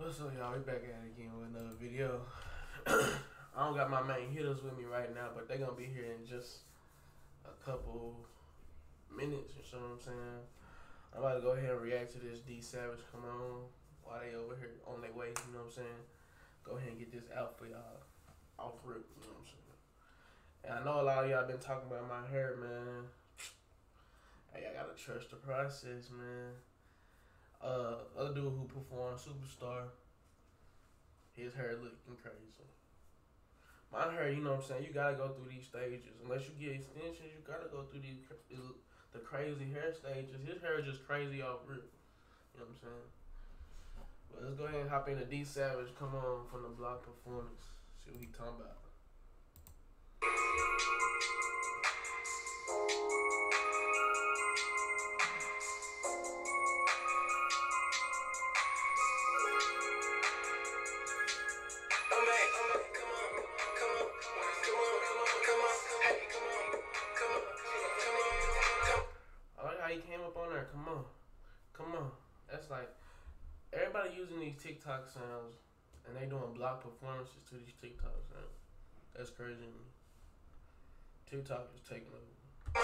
What's up, y'all? We back at it again with another video. I don't got my main hitters with me right now, but they gonna be here in just a couple minutes or something. I'm saying I'm about to go ahead and react to this D Savage. Come on, while they over here on their way, you know what I'm saying? Go ahead and get this out for y'all off rip, you know what I'm saying? And I know a lot of y'all been talking about my hair, man. Hey, I gotta trust the process, man. Other dude who performed Superstar, his hair looking crazy. My hair, you know what I'm saying, you gotta go through these stages. Unless you get extensions, you gotta go through the crazy hair stages. His hair is just crazy off rip. You know what I'm saying? But let's go ahead and hop into D Savage. Come on, from the block performance. See what he talking about. I like how he came up on there. Come on. Come on. That's like, everybody using these TikTok sounds and they doing block performances to these TikTok sounds. That's crazy to me. TikTok is taking over.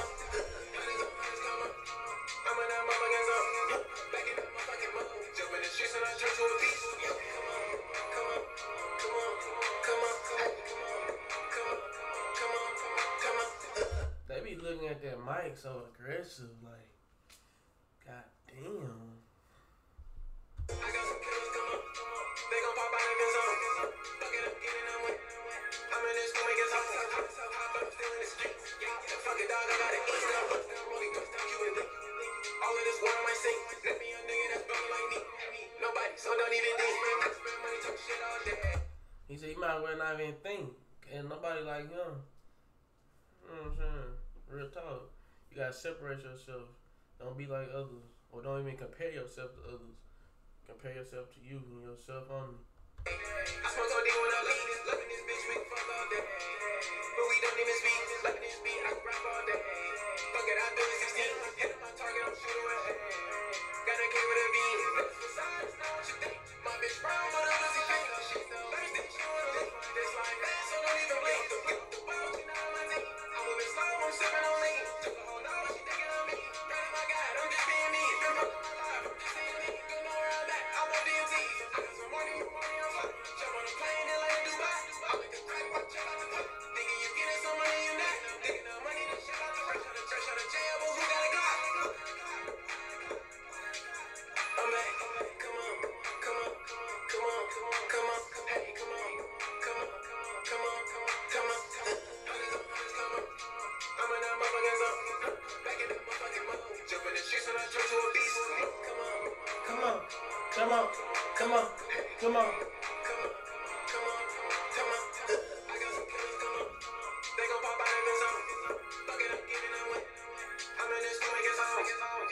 They be looking at that mic so aggressive, like, god damn. He said he might as well not even think, and nobody like him. You know what I'm saying? Real talk. You gotta separate yourself. Don't be like others, or don't even compare yourself to others. Compare yourself to you and yourself only. I smoke so deep when I leave, loving this bitch, we can fuck all day. But we don't even speak, loving this beat, I can rap all day. Fuck it, I do it 16, hit my target, I'm shooting away. Got a K with a beat, she think my bitch brown, but I'm losing pink. She's the last thing she wanna live. This line fast, so don't even blink. The world, you know my team. I'm moving slow, I'm sipping on lean. Took a whole hour, she thinking on me. Running my God, I'm just being me. Been fucking my life, I'm just seeing me. Don't know where I'm at, I'm on DMT. I got some money, I'm fly. Jump on a plane and land in Dubai. I make a crack, watch out out the pot. Thinking you getting some money, you not. Thinking the money, then shit out the fresh out of church, out of jail, but who got a Glock? I'm back, come on, come on, come on, come on, hey, come on, come on, come on, come on. I'm in that motherfucking zone, back in that motherfucking mode. Jump in the streets and I turn to a beast. Come on, come on, come on, come on, come on, come on, come on, come on. I got some killers, come on. They gon' pop out in the zone. Fuck it, I'm giving them away. I'm in this to make it songs.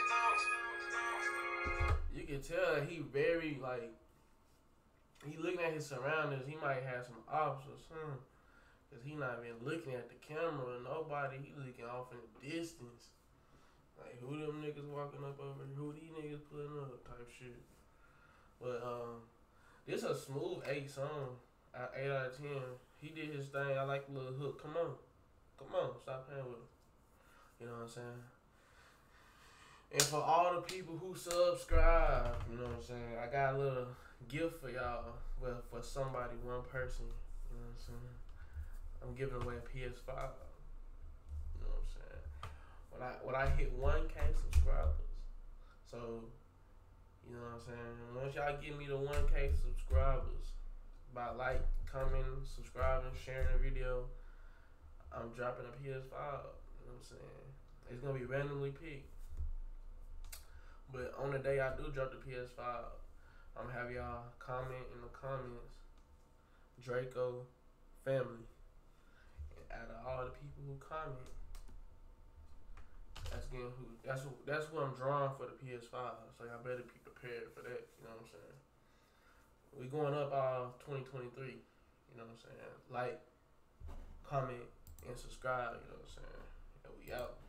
You can tell he very, like, he looking at his surroundings. He might have some ops or something, cause he not even looking at the camera or nobody. He looking off in the distance, like who them niggas walking up over here? Who these niggas putting up type shit. But this a smooth 8 song, 8 out of 10. He did his thing. I like the little hook. Come on, stop playing with him. You know what I'm saying? And for all the people who subscribe, you know what I'm saying, I got a little gift for y'all. Well, for somebody, one person, you know what I'm saying. I'm giving away a PS5. You know what I'm saying. When I hit 1K subscribers, so you know what I'm saying. Once y'all give me the 1K subscribers, by like, commenting, subscribing, sharing the video, I'm dropping a PS5. You know what I'm saying. It's gonna be randomly picked. But on the day I do drop the PS5, I'm gonna have y'all comment in the comments, Draco family. And out of all the people who comment, that's who I'm drawing for the PS5. So y'all better be prepared for that. You know what I'm saying? We going up all 2023. You know what I'm saying? Like, comment, and subscribe. You know what I'm saying? And we out.